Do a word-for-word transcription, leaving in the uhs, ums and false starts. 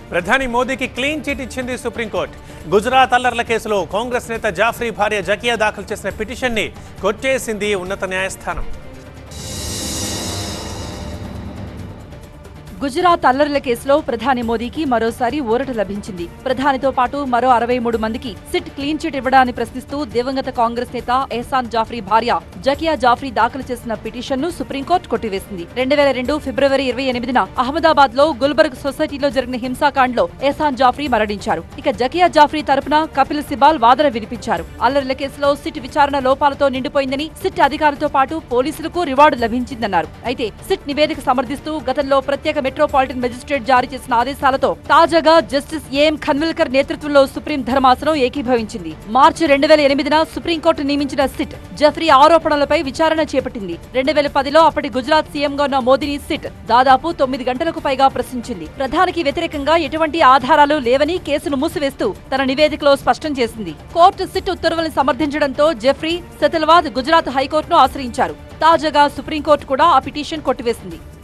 ప్రధాని మోదీకి clean chit ఇచ్చింది సుప్రీంకోర్టు. గుజరాత్ అల్లర్ల కేసులో కాంగ్రెస్ నేత జాఫ్రీ భార్య జకియా దాఖలు చేసిన పిటిషన్ని కొట్టేసింది ఉన్నత న్యాయస్థానం. గుజరాత్ అల్లర్ల కేసులో ప్రధాని మోదీకి మరోసారి ఊరట లభించింది. ప్రధానితో పాటు మరో అరవై మూడు మందికి సిట్ క్లీన్ చిట్ ఇవ్వడాన్ని ప్రశ్నిస్తూ దివంగత కాంగ్రెస్ నేత ఎహ్సాన్ జాఫ్రీ భార్య జకియా జాఫ్రీ దాఖలు చేసిన పిటిషన్ ను సుప్రీంకోర్టు కొట్టివేసింది. రెండు వేల రెండు ఫిబ్రవరి ఇరవై ఎనిమిదిన అహ్మదాబాద్ లో గుల్బర్గ్ సొసైటీలో జరిగిన హింసాకాండ్ లో ఎహ్సాన్ జాఫ్రీ మరణించారు. ఇక జకియా జాఫ్రీ తరపున కపిల్ సిబాల్ వాదన వినిపించారు. అల్లర్ల కేసులో సిట్ విచారణ లోపాలతో నిండిపోయిందని, సిట్ అధికారులతో పాటు పోలీసులకు రివార్డు లభించిందన్నారు. అయితే సిట్ నివేదిక సమర్థిస్తూ గతంలో ప్రత్యేక మెట్రోపాలిటన్ మెజిస్ట్రేట్ జారీ చేసిన ఆదేశాలతో తాజాగా జస్టిస్ ఏఎం ఖన్విల్కర్ నేతృత్వంలో సుప్రీం ధర్మాసనం ఏకీభవించింది. మార్చి రెండు వేల ఎనిమిదిన సుప్రీంకోర్టు నియమించిన సిట్ జఫ్రీ ఆరోపణలపై విచారణ చేపట్టింది. రెండు వేల పదిలో అప్పటి గుజరాత్ సీఎంగా ఉన్న మోదీని సిట్ దాదాపు తొమ్మిది గంటలకు పైగా ప్రశ్నించింది. ప్రధానికి వ్యతిరేకంగా ఎటువంటి ఆధారాలు లేవని కేసును మూసివేస్తూ తన నివేదికలో స్పష్టం చేసింది. కోర్టు సిట్ ఉత్తర్వులను సమర్థించడంతో జఫ్రీ, సెతల్వాద్ గుజరాత్ హైకోర్టును ఆశ్రయించారు. తాజాగా సుప్రీంకోర్టు కూడా ఆ పిటిషన్ కొట్టివేసింది.